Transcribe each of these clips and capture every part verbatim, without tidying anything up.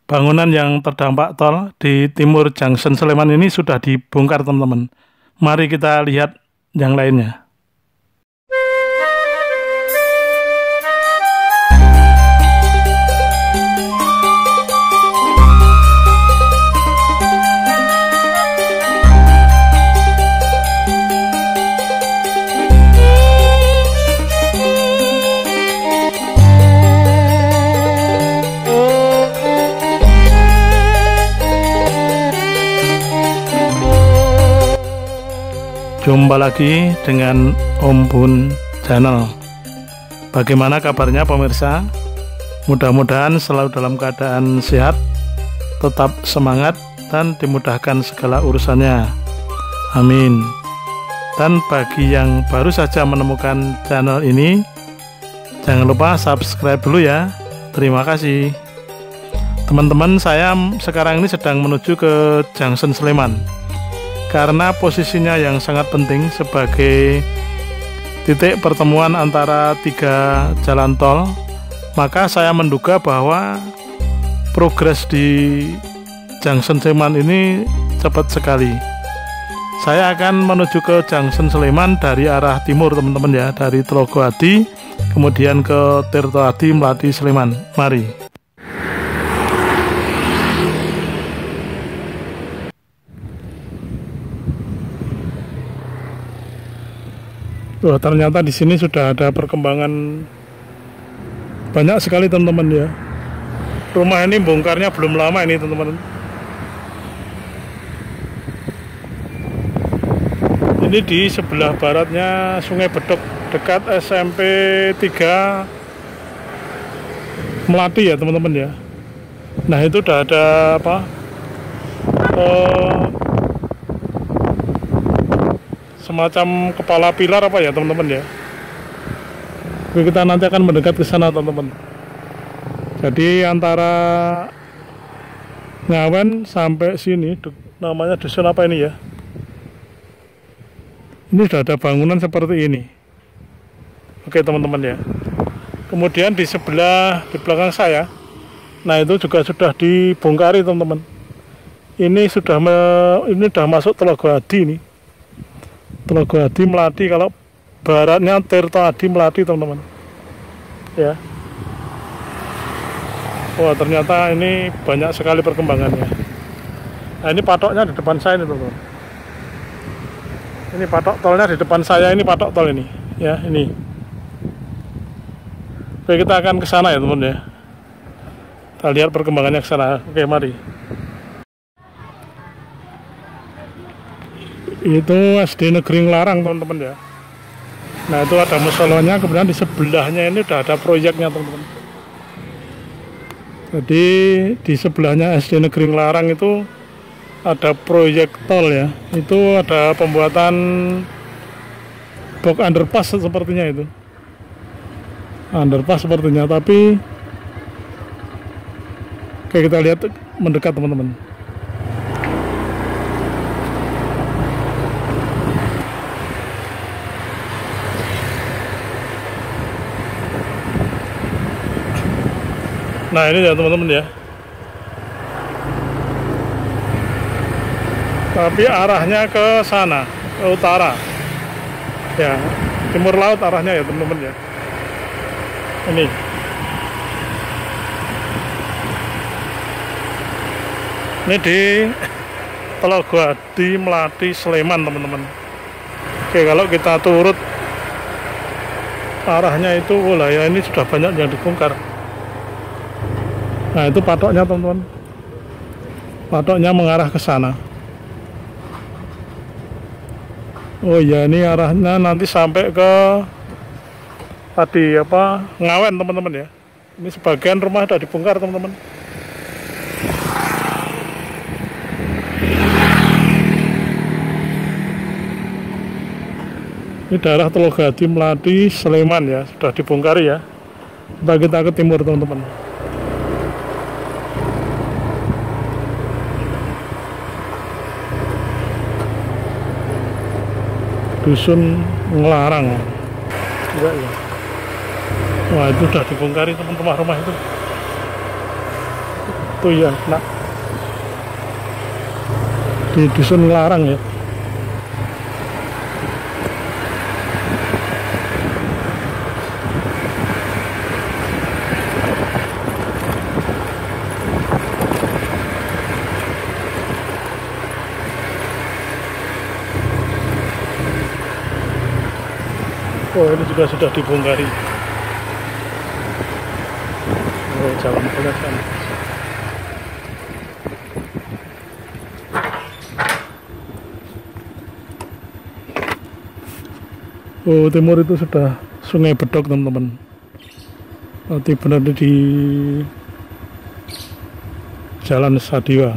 bangunan yang terdampak tol di timur Junction Sleman ini sudah dibongkar, teman-teman. Mari kita lihat yang lainnya. Jumpa lagi dengan Om Bun Channel. Bagaimana kabarnya pemirsa? Mudah-mudahan selalu dalam keadaan sehat, tetap semangat, dan dimudahkan segala urusannya. Amin. Dan bagi yang baru saja menemukan channel ini, jangan lupa subscribe dulu ya. Terima kasih. Teman-teman, saya sekarang ini sedang menuju ke Junction Sleman. Karena posisinya yang sangat penting sebagai titik pertemuan antara tiga jalan tol, maka saya menduga bahwa progres di Junction Sleman ini cepat sekali. Saya akan menuju ke Junction Sleman dari arah timur, teman-teman ya, dari Telogoadi, kemudian ke Tirtoadi, Melati, Sleman. Mari. Wah, ternyata di sini sudah ada perkembangan banyak sekali, teman-teman ya. Rumah ini bongkarnya belum lama ini, teman-teman. Ini di sebelah baratnya Sungai Bedok, dekat S M P tiga Melati ya, teman-teman ya. Nah, itu udah ada apa? Uh, semacam kepala pilar apa ya, teman-teman ya. Oke, kita nanti akan mendekat ke sana, teman-teman. Jadi antara Ngawen sampai sini, namanya dusun apa ini ya? Ini sudah ada bangunan seperti ini. Oke, teman-teman ya. Kemudian di sebelah, di belakang saya, nah itu juga sudah dibongkari, teman-teman. Ini sudah me, ini sudah masuk Telogoadi ini. Telogoadi, Melati, kalau baratnya Tirtoadi, Melati, teman-teman ya. Wah, ternyata ini banyak sekali perkembangannya. Nah, ini patoknya di depan saya ini, teman-teman. Ini patok tolnya di depan saya, ini patok tol ini ya, ini. Oke, kita akan ke sana ya, teman-teman ya. Kita lihat perkembangannya ke sana. Oke, mari. Itu S D Negeri Nglarang, teman-teman ya. Nah, itu ada musolanya, kemudian di sebelahnya ini udah ada proyeknya, teman-teman. Jadi di sebelahnya S D Negeri Nglarang itu ada proyek tol ya. Itu ada pembuatan box underpass sepertinya itu. Underpass sepertinya, tapi oke, kita lihat mendekat, teman-teman. Nah, ini ya, teman-teman ya. Tapi arahnya ke sana, ke utara. Ya, timur laut arahnya ya, teman-teman ya. Ini. Ini di Telogoadi, Melati, Sleman, teman-teman. Oke, kalau kita turut arahnya itu, oh lah ya, ini sudah banyak yang dibongkar. Nah, itu patoknya, teman-teman. Patoknya mengarah ke sana. Oh ya, ini arahnya nanti sampai ke tadi apa, Ngawen, teman-teman ya. Ini sebagian rumah sudah dibongkar, teman-teman. Ini daerah Telogoadi, Melati, Sleman ya, sudah dibongkar ya. Kita kita ke timur, teman-teman. Dusun Nglarang. Ya, ya. Wah, itu sudah dibongkari, teman, rumah-rumah itu. Tuh ya, nak di dusun Nglarang ya. Oh, ini juga sudah dibongkari. Oh, jalan pelat kan. Oh, timur itu sudah Sungai Bedok, teman-teman. Berarti benar di Jalan Sadiwa.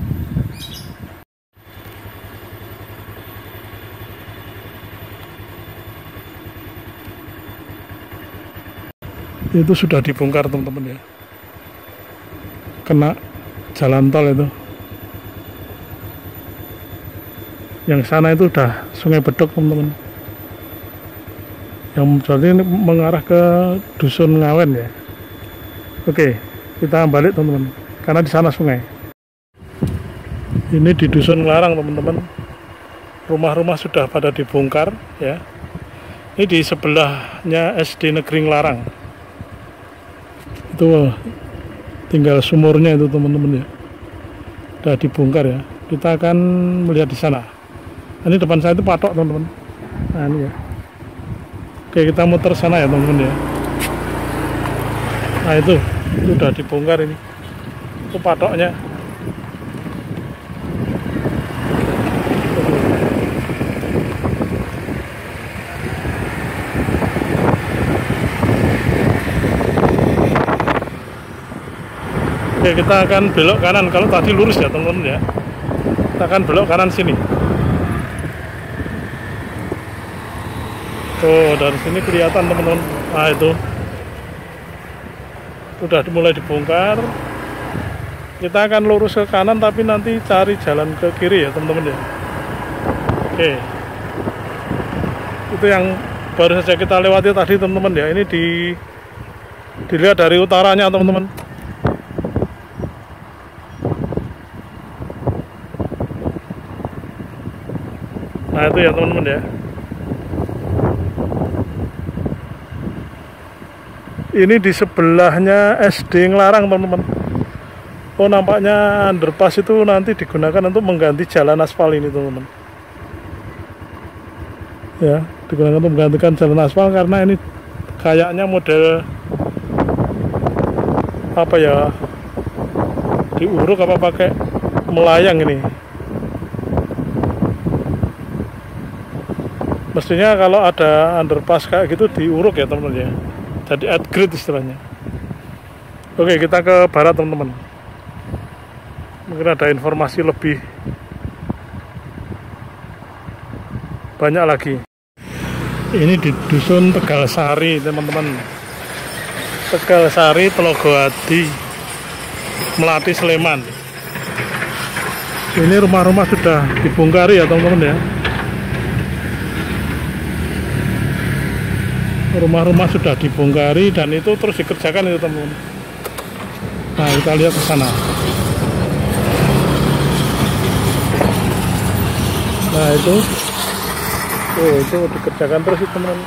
Itu sudah dibongkar, teman-teman ya. Kena jalan tol itu. Yang sana itu udah Sungai Bedok, teman-teman. Yang berarti ini mengarah ke dusun Ngawen ya. Oke, kita balik, teman-teman, karena di sana sungai. Ini di dusun Nglarang, teman-teman. Rumah-rumah sudah pada dibongkar ya. Ini di sebelahnya S D Negeri Nglarang. Itu tinggal sumurnya itu, teman-teman ya. Sudah dibongkar ya. Kita akan melihat di sana. Ini depan saya itu patok, teman-teman. Nah, ini ya. Oke, kita muter sana ya, teman-teman ya. Nah, itu, itu udah dibongkar ini. Itu patoknya. Oke, kita akan belok kanan. Kalau tadi lurus ya, teman-teman ya. Kita akan belok kanan sini. Tuh, dari sini kelihatan, teman-teman. Nah, itu sudah mulai dibongkar. Kita akan lurus ke kanan, tapi nanti cari jalan ke kiri ya, teman-teman ya. Oke, itu yang baru saja kita lewati tadi, teman-teman ya. Ini di dilihat dari utaranya, teman-teman. Nah, itu ya, teman-teman ya. Ini di sebelahnya S D Nglarang, teman-teman. Oh, nampaknya underpass itu nanti digunakan untuk mengganti jalan aspal ini, teman-teman. Ya, digunakan untuk menggantikan jalan aspal karena ini kayaknya model apa ya? Diuruk apa pakai melayang ini? Mestinya kalau ada underpass kayak gitu diuruk ya, teman-teman ya. Jadi upgrade istilahnya. Oke, kita ke barat, teman-teman. Mungkin ada informasi lebih banyak lagi. Ini di dusun Tegalsari, teman-teman. Tegalsari, Telogowadi, Melati, Sleman. Ini rumah-rumah sudah dibongkari ya, teman-teman ya. Rumah-rumah sudah dibongkari dan itu terus dikerjakan itu, teman-teman. Nah, kita lihat ke sana. Nah, itu oh, itu dikerjakan terus itu, teman-teman.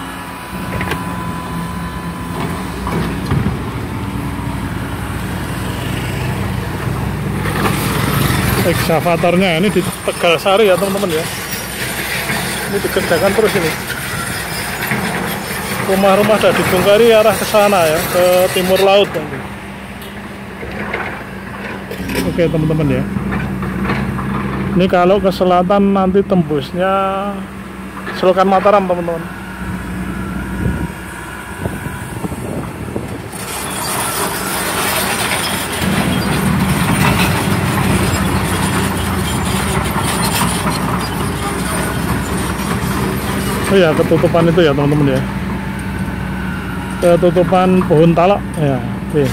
Eksavatornya ini di Tegalsari ya, teman-teman ya. Ini dikerjakan terus ini. Rumah-rumah sudah dibongkari arah ke sana ya, ke timur laut nanti. Oke, teman-teman ya. Ini kalau ke selatan nanti tembusnya Selokan Mataram, teman-teman. Oh ya, ketutupan itu ya, teman-teman ya. Ketutupan pohon talak ya. Oke.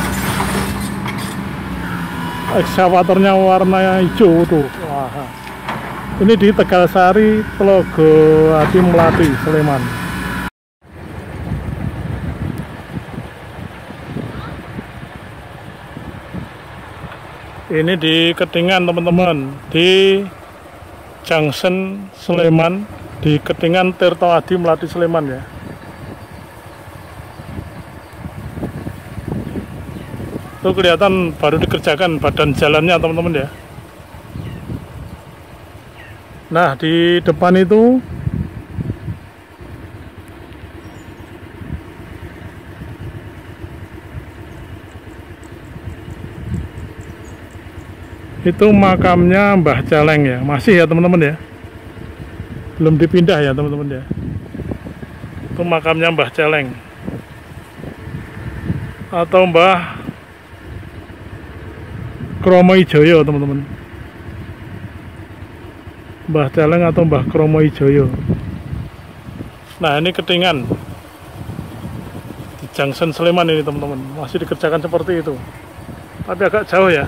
Ekskavatornya warna hijau tuh. Wah. Ini di Tegalsari, Telogowadi, Melati, Sleman. Ini di Ketingan teman-teman, di Junction Sleman, di Ketingan Tirto Adi Melati Sleman ya. Itu kelihatan baru dikerjakan badan jalannya teman-teman ya. Nah di depan itu itu makamnya Mbah Celeng ya, masih ya teman-teman ya, belum dipindah ya teman-teman ya. Itu makamnya Mbah Celeng atau Mbah Kromo Ijoyo teman-teman. Mbah Celeng atau Mbah Kromo Ijoyo. Nah ini Ketingan di Junction Sleman ini teman-teman, masih dikerjakan seperti itu, tapi agak jauh ya.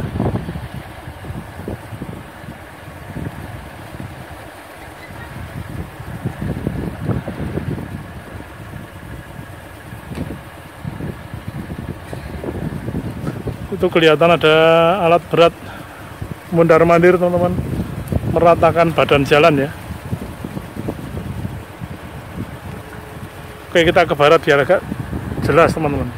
Itu kelihatan ada alat berat mundar mandir teman-teman, meratakan badan jalan ya. Oke, kita ke barat biar agak jelas teman-teman.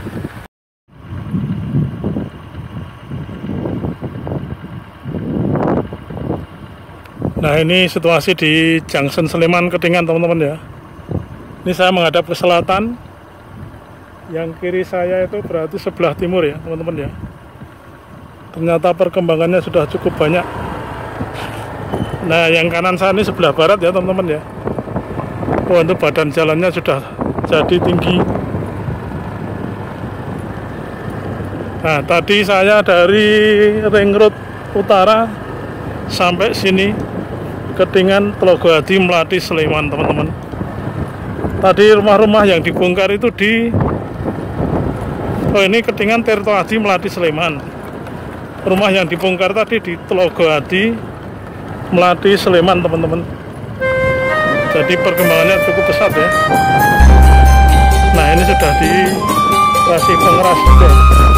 Nah ini situasi di Junction Sleman Ketingan teman-teman ya. Ini saya menghadap ke selatan, yang kiri saya itu berarti sebelah timur ya teman-teman ya. Ternyata perkembangannya sudah cukup banyak. Nah yang kanan saya ini sebelah barat ya teman-teman ya. Oh itu badan jalannya sudah jadi tinggi. Nah tadi saya dari Ring Road Utara sampai sini Ketingan Tlogo Adi Melati Sleman teman-teman. Tadi rumah-rumah yang dibongkar itu di oh ini Ketingan Tirto Adi Melati Sleman. Rumah yang dibongkar tadi di Tlogo Adi Melati Sleman teman-teman. Jadi perkembangannya cukup pesat ya. Nah ini sudah dikasih pengeras juga.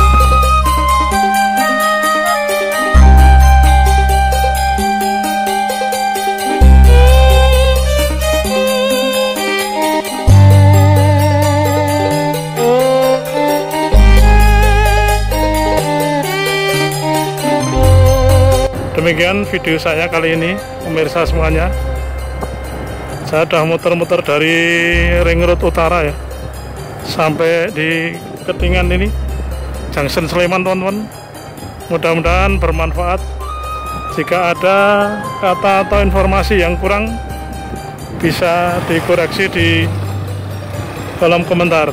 Demikian video saya kali ini pemirsa semuanya. Saya sudah muter-muter dari Ring Road Utara ya sampai di Ketingan ini Junction Sleman teman-teman. Mudah-mudahan bermanfaat. Jika ada kata atau informasi yang kurang bisa dikoreksi di kolom komentar.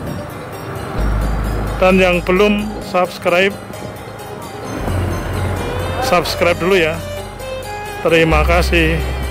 Dan yang belum subscribe, subscribe dulu ya. Terima kasih.